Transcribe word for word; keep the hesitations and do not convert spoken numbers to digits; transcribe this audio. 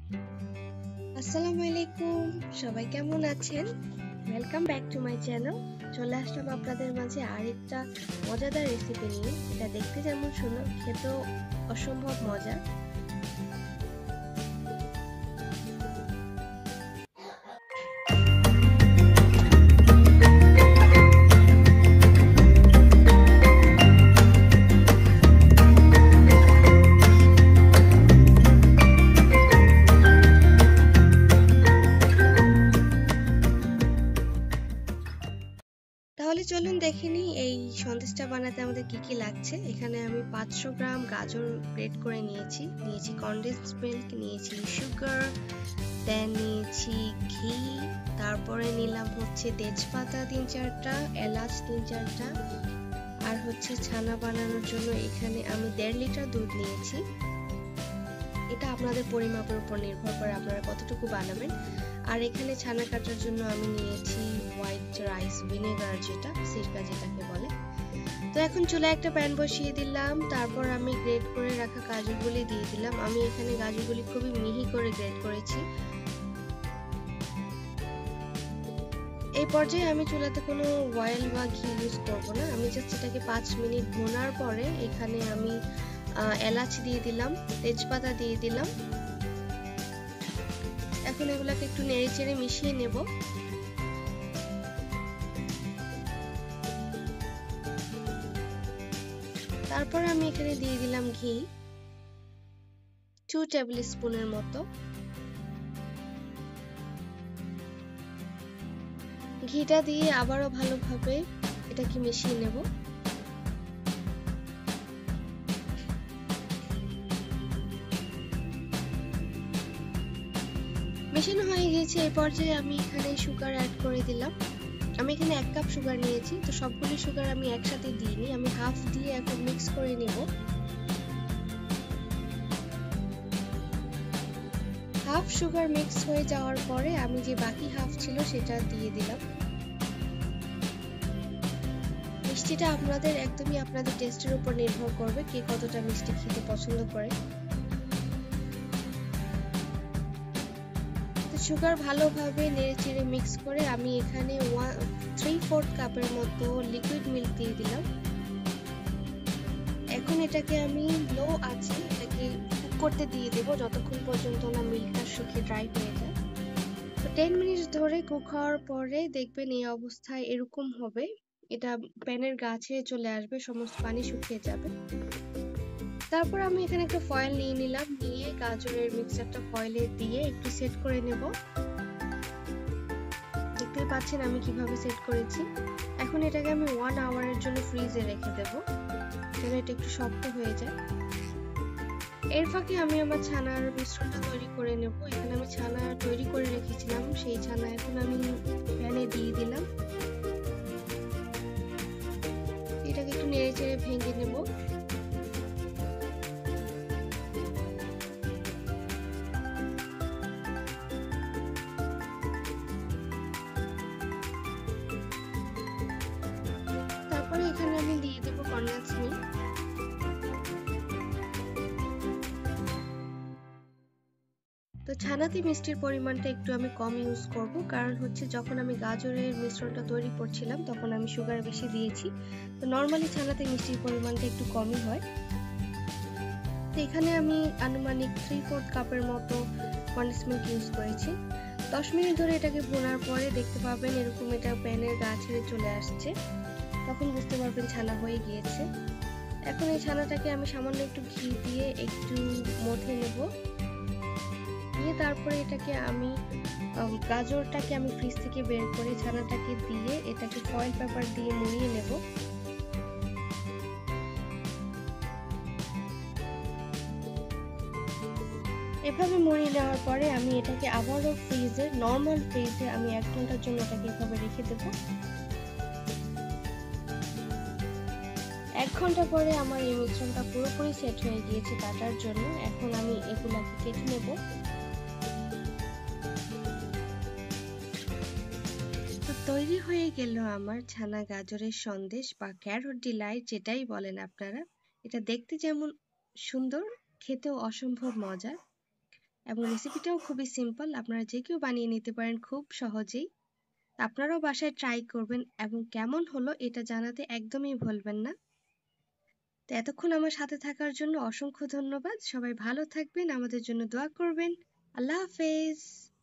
আসসালামু আলাইকুম, সবাই কেমন আছেন? Welcome back to my channel. চলে আসলাম আপনাদের মাঝে আরেকটা মজাদার রেসিপি নিয়ে। এটা দেখতে যেমন সুন্দর, খেতেও অসম্ভব মজার। তাহলে চলুন দেখে নিই এই সন্দেশটা বানাতে আমাদের কি কি লাগছে। এখানে আমি পাঁচশো গ্রাম গাজর গ্রেট করে নিয়েছি, নিয়েছি কনডেন্স মিল্ক, নিয়েছি সুগার, দেন নিয়েছি ঘি, তারপরে নিলাম হচ্ছে তেজপাতা তিন চারটা, এলাচ তিন চারটা, আর হচ্ছে ছানা বানানোর জন্য এখানে আমি দেড় লিটার দুধ নিয়েছি। এটা আপনাদের পরিমাপের উপর নির্ভর করে আপনারা কতটুকু বানাবেন। আর এখানে ছানা কাটার জন্য আমি নিয়েছি হোয়াইট রাইস ভিনেগার, যেটা সিরকা যেটাকে বলে। তো এখন চুলায় একটা প্যান বসিয়ে দিলাম, তারপর আমি গ্রেট করে রাখা গাজরগুলি দিয়ে দিলাম। আমি এখানে গাজরগুলি খুবই মিহি করে গ্রেট করেছি। এই পর্যায়ে আমি চুলাতে কোনো অয়েল বা ঘি ইউজ করব না, আমি জাস্ট এটাকে পাঁচ মিনিট ভোনার পরে এখানে আমি এলাচ দিয়ে দিলাম, তেজপাতা দিয়ে দিলাম। এখন এগুলাকে একটু নেড়ে চেড়ে মিশিয়ে নেব। তারপর আমি এখানে দিয়ে দিলাম ঘি, টু টেবিল স্পুনের মতো। ঘিটা দিয়ে আবারও ভালোভাবে এটাকে মিশিয়ে নেব। মেশানো হয়ে গিয়েছে। এই পর্যায়ে আমি এখানে সুগার অ্যাড করে দিলাম। আমি এখানে এক কাপ সুগার নিয়েছি, তো সবগুলি সুগার আমি একসাথে দিইনি, আমি হাফ দিয়ে এখন মিক্স করে নেব। হাফ সুগার মিক্স হয়ে যাওয়ার পরে আমি যে বাকি হাফ ছিল সেটা দিয়ে দিলাম। মিষ্টিটা আপনাদের একদমই আপনাদের টেস্টের উপর নির্ভর করবে, কে কতটা মিষ্টি খেতে পছন্দ করে। সুগার ভালোভাবে নেড়েচেড়ে মিক্স করে আমি এখানে থ্রি ফোর্থ কাপের মতো লিকুইড মিল্ক দিয়ে দিলাম। এখন এটাকে আমি লো আঁচে এটাকে কুক করতে দিয়ে দেবো যতক্ষণ পর্যন্ত না মিল্কটা শুকিয়ে ড্রাই হয়ে যায়। তো টেন মিনিট ধরে কুক হওয়ার পরে দেখবেন এই অবস্থায় এরকম হবে, এটা প্যানের গা ছেড়ে চলে আসবে, সমস্ত পানি শুকিয়ে যাবে। তারপর আমি এখানে একটা ফয়েল নিয়ে নিলাম, নিয়ে গাজরের মিক্সচারটা ফয়েলে দিয়ে একটু সেট করে নেব। দেখতে পাচ্ছেন আমি কিভাবে সেট করেছি। এখন এটাকে আমি ওয়ান আওয়ারের জন্য ফ্রিজে রেখে দেব, যেন এটা একটু শক্ত হয়ে যায়। এর ফাঁকে আমি আমার ছানার মিশ্রণটা তৈরি করে নেব। এখানে আমি ছানা তৈরি করে রেখেছিলাম, সেই ছানা এখন আমি প্যানে দিয়ে দিলাম। এটাকে একটু নেড়ে চেড়ে ভেঙে নেব। তারপরে এখানে আমি দিয়ে দেব কনডেন্স মিল্ক। তো ছানাতে মিষ্টির পরিমাণটা একটু আমি কম ইউজ করব, কারণ হচ্ছে যখন আমি গাজরের মিশ্রণটা তৈরি করছিলাম তখন আমি সুগার বেশি দিয়েছি। তো নর্মালি ছানাতে মিষ্টির পরিমাণটা একটু কমই হয়। তো এখানে আমি আনুমানিক থ্রি ফোর্থ কাপের মতো কনডেন্স মিল্ক ইউজ করেছি। দশ মিনিট ধরে এটাকে ভোনার পরে দেখতে পাবেন এরকম এটা প্যানের গা ছেড়ে চলে আসছে, তখন বুঝতে পারবেন ছানা হয়ে গিয়েছে। এখন এই ছানাটাকে আমি সামান্য একটু ঘি দিয়ে একটু মথে নেব, নিয়ে তারপরে এটাকে আমি গাজরটাকে আমি ফ্রিজ থেকে বের করে ছানাটাকে দিয়ে এটাকে ফয়েল পেপার দিয়ে মুড়িয়ে নেব। এভাবে মুড়িয়ে নেওয়ার পরে আমি এটাকে আবারও ফ্রিজে, নর্মাল ফ্রিজে আমি এক ঘন্টার জন্য এটাকে এভাবে রেখে দেব। এক ঘন্টা পরে আমার এই মিশ্রণটা পুরোপুরি সেট হয়ে গিয়েছে কাটার জন্য। এখন আমি এগুলাকে কেটে নেব। তো তৈরি হয়ে গেল আমার ছানা গাজরের সন্দেশ বা ক্যারট ডিলাইট, যেটাই বলেন আপনারা। এটা দেখতে যেমন সুন্দর, খেতেও অসম্ভব মজার। এবং রেসিপিটাও খুবই সিম্পল, আপনারা যে কেউ বানিয়ে নিতে পারেন খুব সহজেই। আপনারাও বাসায় ট্রাই করবেন এবং কেমন হলো এটা জানাতে একদমই ভুলবেন না। তো এতক্ষণ আমার সাথে থাকার জন্য অসংখ্য ধন্যবাদ। সবাই ভালো থাকবেন, আমাদের জন্য দোয়া করবেন। আল্লাহ হাফেজ।